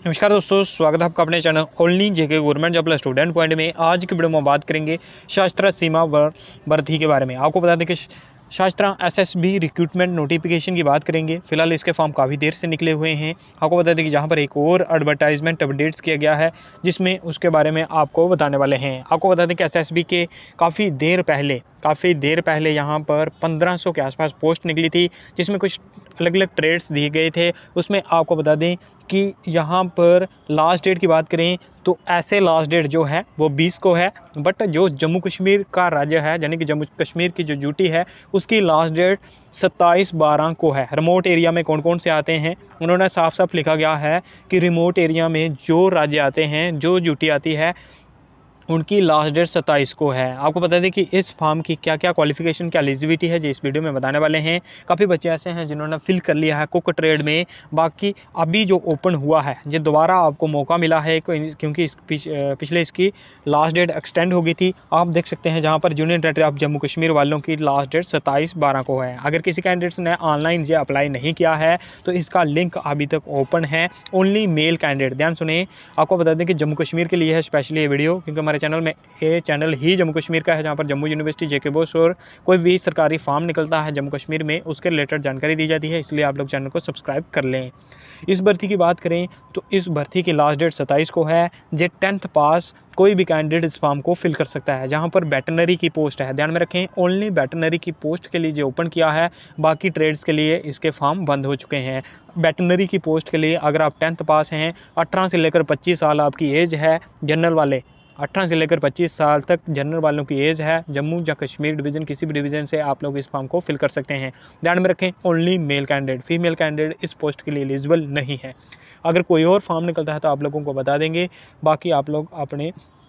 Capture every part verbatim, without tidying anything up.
नमस्कार दोस्तों, स्वागत है आपका अपने channel only JK government job student point में। आज की वीडियो में बात करेंगे शास्त्रा सीमा भर्ती के बारे में। आपको बता दें कि शास्त्रा एसएसबी रिक्रूटमेंट नोटिफिकेशन की बात करेंगे। फिलहाल इसके फॉर्म काफ़ी देर से निकले हुए हैं। आपको बता दें कि जहां पर एक और एडवर्टाइजमेंट अपडेट्स किया गया है, जिसमें उसके बारे में आपको बताने वाले हैं। आपको बता दें कि एसएसबी के काफ़ी देर पहले काफ़ी देर पहले यहाँ पर पंद्रह सौ के आसपास पोस्ट निकली थी, जिसमें कुछ अलग अलग ट्रेड्स दिए गए थे। उसमें आपको बता दें कि यहाँ पर लास्ट डेट की बात करें तो ऐसे लास्ट डेट जो है वो बीस को है, बट जो जम्मू कश्मीर का राज्य है यानी कि जम्मू कश्मीर की जो ड्यूटी है उसकी लास्ट डेट सत्ताईस बारह को है। रिमोट एरिया में कौन कौन से आते हैं, उन्होंने साफ साफ लिखा गया है कि रिमोट एरिया में जो राज्य आते हैं, जो ड्यूटी आती है, उनकी लास्ट डेट सत्ताईस को है। आपको बता दें कि इस फॉर्म की क्या क्या क्वालिफिकेशन, क्या एलिजिबिलिटी है, जो इस वीडियो में बताने वाले हैं। काफ़ी बच्चे ऐसे हैं जिन्होंने फिल कर लिया है कुक ट्रेड में, बाकी अभी जो ओपन हुआ है ये दोबारा आपको मौका मिला है क्योंकि इस पिछले इसकी लास्ट डेट एक्सटेंड हो गई थी। आप देख सकते हैं जहाँ पर union territory of Jammu Kashmir वालों की लास्ट डेट सत्ताईस बारह को है। अगर किसी कैंडिडेट्स ने ऑनलाइन ये अप्लाई नहीं किया है तो इसका लिंक अभी तक ओपन है। ओनली मेल कैंडिडेट, ध्यान सुने। आपको बता दें कि जम्मू कश्मीर के लिए है स्पेशली ये वीडियो, क्योंकि हमारे चैनल में ये चैनल ही जम्मू कश्मीर का है, जहाँ पर जम्मू यूनिवर्सिटी जेके बोस और कोई भी सरकारी फॉर्म निकलता है जम्मू कश्मीर में उसके रिलेटेड जानकारी दी जाती है, इसलिए आप लोग चैनल को सब्सक्राइब कर लें। इस भर्ती की बात करें तो इस भर्ती की लास्ट डेट सत्ताईस को है। जे टेंथ पास कोई भी कैंडिडेट इस फॉर्म को फिल कर सकता है। जहाँ पर वेटनरी की पोस्ट है, ध्यान में रखें, ओनली वेटनरी की पोस्ट के लिए जो ओपन किया है, बाकी ट्रेड्स के लिए इसके फॉर्म बंद हो चुके हैं। वेटनरी की पोस्ट के लिए अगर आप टेंथ पास हैं, अठारह से लेकर पच्चीस साल आपकी एज है, जनरल वाले अठारह से लेकर पच्चीस साल तक जनरल वालों की एज है, जम्मू या कश्मीर डिवीज़न किसी भी डिवीज़न से आप लोग इस फॉर्म को फिल कर सकते हैं। ध्यान में रखें, only male candidate, female candidate इस पोस्ट के लिए एलिजिबल नहीं है। अगर कोई और फॉर्म निकलता है तो आप लोगों को बता देंगे। बाकी आप लोग अपने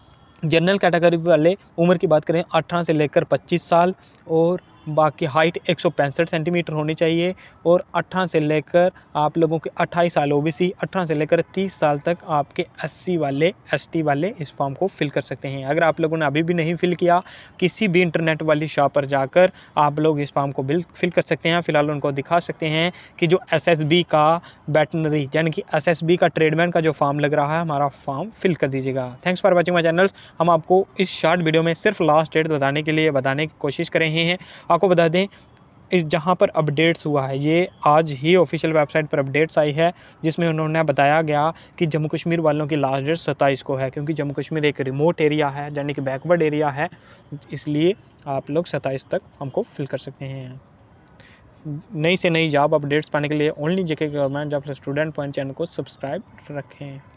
जनरल कैटेगरी वाले उम्र की बात करें अठारह से लेकर पच्चीस साल, और बाकी हाइट एक सौ पैंसठ सेंटीमीटर होनी चाहिए, और अठारह से लेकर आप लोगों के अट्ठाईस साल ओबीसी, अठारह से लेकर तीस साल तक आपके एससी वाले एसटी वाले इस फॉर्म को फिल कर सकते हैं। अगर आप लोगों ने अभी भी नहीं फिल किया, किसी भी इंटरनेट वाली शॉप पर जाकर आप लोग इस फॉर्म को बिल फिल कर सकते हैं। फिलहाल उनको दिखा सकते हैं कि जो एसएसबी का वेटनरी यानी कि एसएसबी का ट्रेडमैन का जो फॉर्म लग रहा है, हमारा फॉर्म फिल कर दीजिएगा। Thanks for watching my channel. हम आपको इस शॉर्ट वीडियो में सिर्फ लास्ट डेट बताने के लिए बताने की कोशिश कर रहे हैं। आपको बता दें इस जहाँ पर अपडेट्स हुआ है, ये आज ही ऑफिशियल वेबसाइट पर अपडेट्स आई है, जिसमें उन्होंने बताया गया कि जम्मू कश्मीर वालों की लास्ट डेट सत्ताईस को है, क्योंकि जम्मू कश्मीर एक रिमोट एरिया है यानी कि बैकवर्ड एरिया है, इसलिए आप लोग सत्ताईस तक हमको फिल कर सकते हैं। नई से नई जॉब अपडेट्स पाने के लिए only JK government job student point channel को सब्सक्राइब रखें।